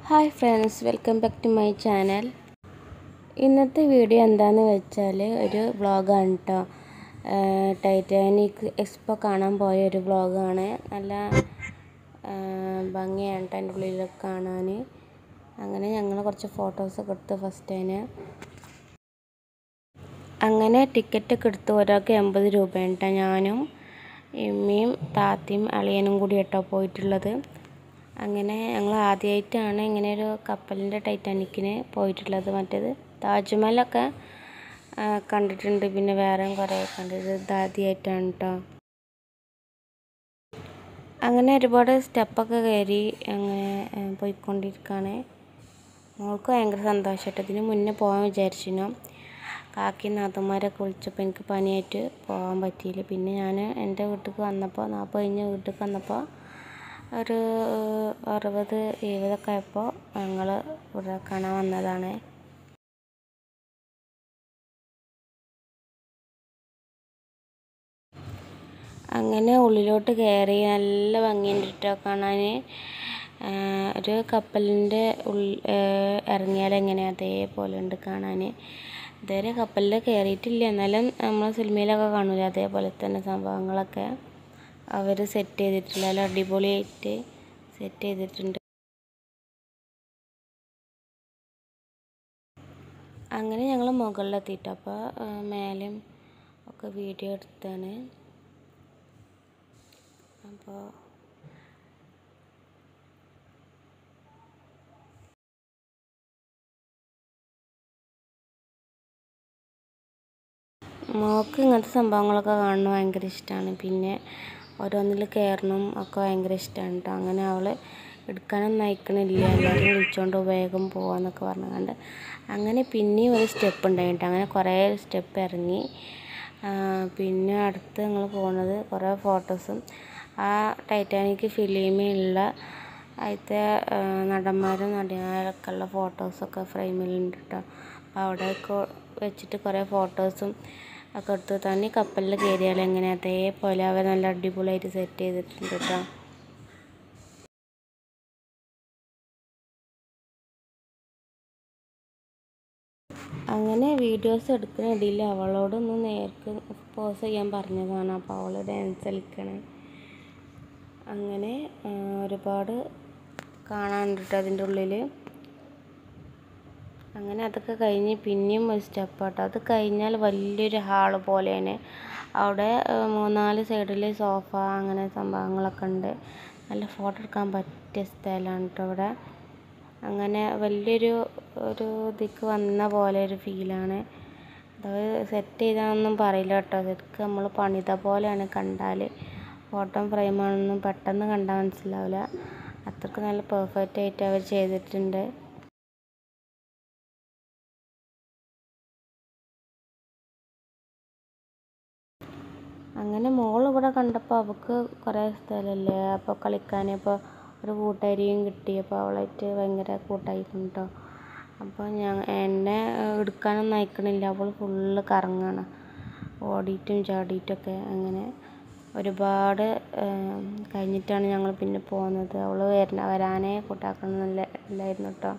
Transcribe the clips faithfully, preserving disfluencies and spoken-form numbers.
Hi friends, welcome back to my channel. ഇന്നത്തെ video എന്താണെന്ന് വെച്ചാൽ ഒരു വ്ളോഗാണ് കേട്ടോ. ടൈറ്റാനിക് എക്സ്പോ കാണാൻ പോയ ഒരു വ്ളോഗാണ്. നല്ല ഭംഗിയാണ് കേട്ടോ അതിൻ്റെ ഉള്ളിലൊക്കെ കാണാൻ. അങ്ങനെ ഞങ്ങൾ കുറച്ച് ഫോട്ടോസൊക്കെ എടുത്ത് ഫസ്റ്റ് അതിന് അങ്ങനെ ടിക്കറ്റൊക്കെ എടുത്ത് ഒരാൾക്ക് എൺപത് രൂപയാണ് കേട്ടോ. ഞാനും ഇമ്മയും താത്തയും അളിയനും കൂടി കേട്ടോ പോയിട്ടുള്ളത്. അങ്ങനെ ഞങ്ങൾ ആദ്യമായിട്ടാണ് ഇങ്ങനെ ഒരു കപ്പലിൻ്റെ ടൈറ്റാനിക്കിന് പോയിട്ടുള്ളത്. മറ്റേത് താജ്മഹലൊക്കെ കണ്ടിട്ടുണ്ട്, പിന്നെ വേറെയും കുറേ കണ്ടിട്ട് ഇത് ആദ്യമായിട്ടാണ് കേട്ടോ. അങ്ങനെ ഒരുപാട് സ്റ്റെപ്പൊക്കെ കയറി അങ്ങനെ പോയിക്കൊണ്ടിരിക്കുകയാണ്. മോൾക്ക് ഭയങ്കര സന്തോഷമായിട്ട്. ഇതിന് മുന്നേ പോകാൻ വിചാരിച്ചിരുന്നു. കാക്കി നാത്തന്മാരൊക്കെ വിളിച്ചപ്പോൾ എനിക്ക് പനിയായിട്ട് പോകാൻ പറ്റിയില്ല. പിന്നെ ഞാൻ എൻ്റെ വീട്ടിലേക്ക് വന്നപ്പോൾ നാൽപ്പത് കഴിഞ്ഞ് വീട്ടിലേക്ക് വന്നപ്പോൾ ഒരു അറുപത് എഴുപതൊക്കെ ആയപ്പോൾ ഞങ്ങൾ ഇവിടെ കാണാൻ വന്നതാണ്. അങ്ങനെ ഉള്ളിലോട്ട് കയറി നല്ല ഭംഗിയുണ്ട് കേട്ടോ കാണാൻ. ഒരു കപ്പലിൻ്റെ ഉള്ളിൽ ഇറങ്ങിയാൽ എങ്ങനെ അതേപോലെ ഉണ്ട് കാണാൻ. ഇതുവരെ കപ്പലിൽ കയറിയിട്ടില്ല, എന്നാലും നമ്മൾ സിനിമയിലൊക്കെ കാണൂല അതേപോലെ തന്നെ സംഭവങ്ങളൊക്കെ അവർ സെറ്റ് ചെയ്തിട്ടില്ല. നല്ല അടിപൊളിയായിട്ട് സെറ്റ് ചെയ്തിട്ടുണ്ട്. അങ്ങനെ ഞങ്ങൾ മുകളിലെത്തിയിട്ട് അപ്പോൾ മേലെയും ഒക്കെ വീഡിയോ എടുത്താണ്. അപ്പോൾ മോൾക്ക് ഇങ്ങനത്തെ സംഭവങ്ങളൊക്കെ കാണുന്നത് ഭയങ്കര ഇഷ്ടമാണ്. പിന്നെ ഓരോന്നിൽ കയറണം ഒക്കെ ഭയങ്കര ഇഷ്ടമാണ് കേട്ടോ. അങ്ങനെ അവൾ എടുക്കാനൊന്നും അയക്കണില്ല, എല്ലാവരും വിളിച്ചുകൊണ്ട് വേഗം പോവാന്നൊക്കെ പറഞ്ഞുകൊണ്ട് അങ്ങനെ പിന്നെയും ഒരു സ്റ്റെപ്പ് ഉണ്ടായിട്ട് അങ്ങനെ കുറേ സ്റ്റെപ്പ് ഇറങ്ങി. പിന്നെ അടുത്ത് ഞങ്ങൾ പോകുന്നത് കുറേ ഫോട്ടോസും ആ ടൈറ്റാനിക് ഫിലിമിലുള്ള അതിലത്തെ നടന്മാരും നടിമാരൊക്കെ ഉള്ള ഫോട്ടോസൊക്കെ ഫ്രെയിമിലുണ്ട് കേട്ടോ. അപ്പോൾ അവിടെയൊക്കെ വെച്ചിട്ട് കുറേ ഫോട്ടോസും ഒക്കെ എടുത്ത് തന്നെ കപ്പലിൽ കയറിയാൽ എങ്ങനെ അതേപോലെ അവർ നല്ല അടിപൊളിയായിട്ട് സെറ്റ് ചെയ്തിട്ടുണ്ട് കേട്ടോ. അങ്ങനെ വീഡിയോസ് എടുക്കുന്നതിടയിൽ അവളോടൊന്ന് നേർക്ക് പോസ് ചെയ്യാൻ പറഞ്ഞതാണ്. അപ്പോൾ അവൾ ഡാൻസ് കളിക്കണേ. അങ്ങനെ ഒരുപാട് കാണാനുണ്ട് കേട്ടോ അതിൻ്റെ ഉള്ളിൽ. അങ്ങനെ അതൊക്കെ കഴിഞ്ഞ് പിന്നെയും ഒരു സ്റ്റെപ്പ് കേട്ടോ. അത് കഴിഞ്ഞാൽ വലിയൊരു ഹാള് പോലെയാണ്. അവിടെ മൂന്നാല് സൈഡിൽ സോഫ അങ്ങനെ സംഭവങ്ങളൊക്കെ ഉണ്ട്. നല്ല ഫോട്ടോ എടുക്കാൻ പറ്റിയ സ്ഥലമാണ് കേട്ടോ അവിടെ. അങ്ങനെ വലിയൊരു ഒരു ഇതിക്ക് വന്ന പോലെ ഒരു ഫീലാണ്. അത് സെറ്റ് ചെയ്താണെന്നൊന്നും പറയില്ല കേട്ടോ. ശരിക്കും നമ്മൾ പണിത പോലെയാണ് കണ്ടാൽ. ഫോട്ടോ ഫ്രെയിമാണെന്നൊന്നും പെട്ടെന്ന് കണ്ടാൽ മനസ്സിലാവില്ല. അത്രയ്ക്ക് നല്ല പെർഫെക്റ്റ് ആയിട്ട് അവർ ചെയ്തിട്ടുണ്ട്. അങ്ങനെ മോൾ ഇവിടെ കണ്ടപ്പോൾ അവൾക്ക് കുറേ സ്ഥലമല്ലേ അപ്പോൾ കളിക്കാൻ. ഇപ്പോൾ ഒരു കൂട്ടുകാരിയും കിട്ടി. അപ്പോൾ അവളായിട്ട് ഭയങ്കര കൂട്ടായിരിക്കും കേട്ടോ. അപ്പോൾ ഞാൻ എന്നെ എടുക്കാനൊന്നും അയക്കണില്ല. അവൾ ഫുള്ള് കറങ്ങാണ്, ഓടിയിട്ടും ചാടിയിട്ടൊക്കെ. അങ്ങനെ ഒരുപാട് കഴിഞ്ഞിട്ടാണ് ഞങ്ങൾ പിന്നെ പോകുന്നത്. അവൾ വരണ വരാനേ കൂട്ടാക്കണമെന്നില്ല ഇല്ലായിരുന്നു കേട്ടോ.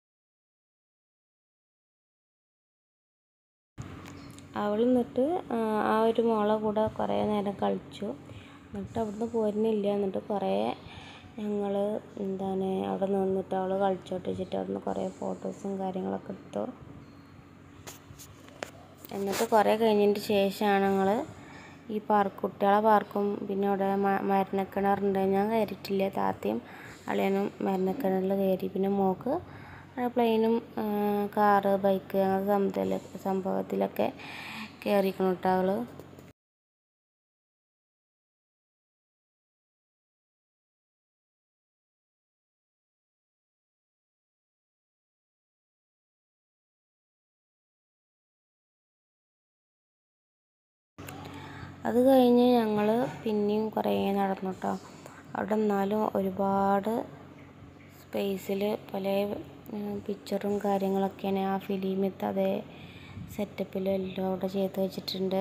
അവൾ എന്നിട്ട് ആ ഒരു മോളെ കൂടെ കുറേ നേരം കളിച്ചു. എന്നിട്ട് അവിടുന്ന് പോരുന്നില്ല. എന്നിട്ട് കുറേ ഞങ്ങൾ എന്താണ് അവിടെ നിന്നിട്ട് അവൾ കളിച്ചോട്ട് വെച്ചിട്ട് അവിടുന്ന് കുറേ ഫോട്ടോസും കാര്യങ്ങളൊക്കെ എടുത്തു. എന്നിട്ട് കുറേ കഴിഞ്ഞതിന് ശേഷമാണ് ഞങ്ങൾ ഈ പാർക്ക് കുട്ടികളെ പാർക്കും പിന്നെ അവിടെ മരണക്കിണറുണ്ട്. ഞാൻ കയറിയിട്ടില്ല. താത്തയും അളിയനും മരണക്കിണറിൽ കയറി. പിന്നെ മോൾക്ക് പ്ലെയിനും കാറ് ബൈക്ക് അങ്ങനത്തെ സംഭവത്തിൽ സംഭവത്തിലൊക്കെ കയറിക്കണം കേട്ടോ അവൾ. അത് കഴിഞ്ഞ് ഞങ്ങൾ പിന്നെയും കുറേ നടന്നു കേട്ടോ. അവിടെ നിന്നാലും ഒരുപാട് സ്പേസിൽ പല പിക്ചറും കാര്യങ്ങളൊക്കെയാണ് ആ ഫിലിമിത്തെ അതേ സെറ്റപ്പിലെല്ലാം അവിടെ ചെയ്ത് വെച്ചിട്ടുണ്ട്.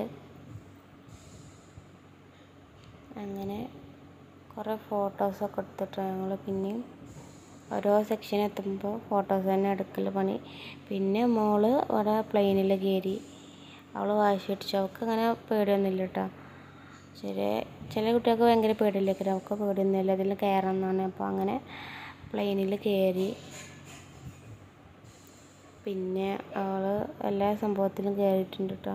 അങ്ങനെ കുറേ ഫോട്ടോസൊക്കെ എടുത്തിട്ട് ഞങ്ങൾ പിന്നെയും ഓരോ സെക്ഷൻ എത്തുമ്പോൾ ഫോട്ടോസ് തന്നെ എടുക്കൽ പണി. പിന്നെ മോള് അവിടെ പ്ലെയിനിൽ കയറി. അവൾ വാശി പിടിച്ചു. അവൾക്ക് അങ്ങനെ പേടിയൊന്നുമില്ല കേട്ടോ. ചില ചില കുട്ടികൾക്ക് ഭയങ്കര പേടിയില്ലേക്കും. അവൾക്ക് പേടിയൊന്നുമില്ല, അതിൽ കയറണം എന്നാണ്. അപ്പോൾ അങ്ങനെ പ്ലെയിനിൽ കയറി. പിന്നെ അവൾ എല്ലാ സംഭവത്തിലും കയറിയിട്ടുണ്ട് കേട്ടോ.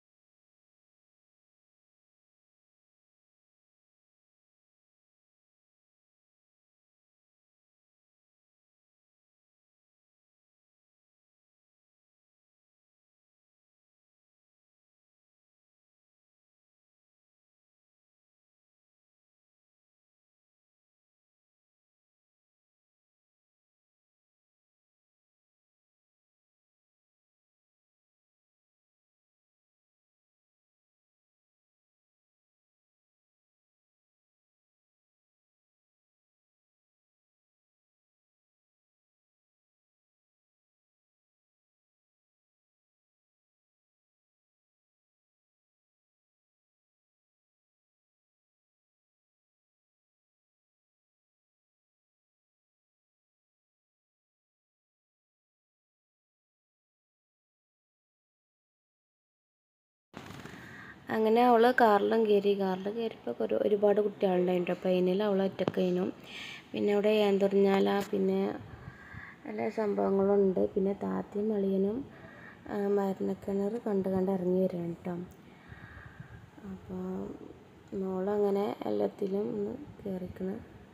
അങ്ങനെ അവൾ കാറിലും കയറി. കാറിൽ കയറിയപ്പോൾ ഒരു ഒരുപാട് കുട്ടികളുണ്ടായിട്ടോ. പ്ലെയിനിൽ അവൾ ഒറ്റക്കയിനും. പിന്നെ അവിടെ ഏന്തൂറിഞ്ഞാല, പിന്നെ എല്ലാ സംഭവങ്ങളും ഉണ്ട്. പിന്നെ താത്തയും അളിയനും മരണക്കിണർ കണ്ട് കണ്ട് ഇറങ്ങി വരികയാണ് കേട്ടോ. അപ്പോൾ മോളങ്ങനെ എല്ലാത്തിലും ഒന്ന് കയറിക്കണം.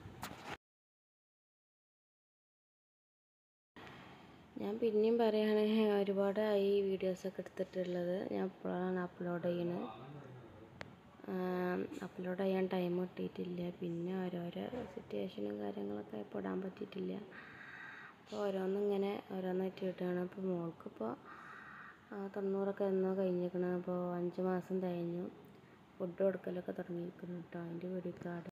ഞാൻ പിന്നെയും പറയുകയാണെങ്കിൽ ഒരുപാടായി വീഡിയോസൊക്കെ എടുത്തിട്ടുള്ളത്. ഞാൻ ഇപ്പോഴാണ് അപ്ലോഡ് ചെയ്യുന്നത്. അപ്ലോഡ് ചെയ്യാൻ ടൈം കിട്ടിയിട്ടില്ല. പിന്നെ ഓരോരോ സിറ്റുവേഷനും കാര്യങ്ങളൊക്കെ ഇപ്പോൾ ഇടാൻ പറ്റിയിട്ടില്ല. അപ്പോൾ ഓരോന്നും ഇങ്ങനെ ഓരോന്നായിട്ട് ഇടുകയാണ്. അപ്പോൾ മോൾക്കിപ്പോൾ തൊണ്ണൂറൊക്കെ എന്നോ കഴിഞ്ഞിരിക്കണം. അപ്പോൾ അഞ്ച് മാസം കഴിഞ്ഞു. ഫുഡ് കൊടുക്കലൊക്കെ തുടങ്ങിയിരിക്കുന്നു കേട്ടോ. അതിൻ്റെ വീഡിയോ കാർഡ്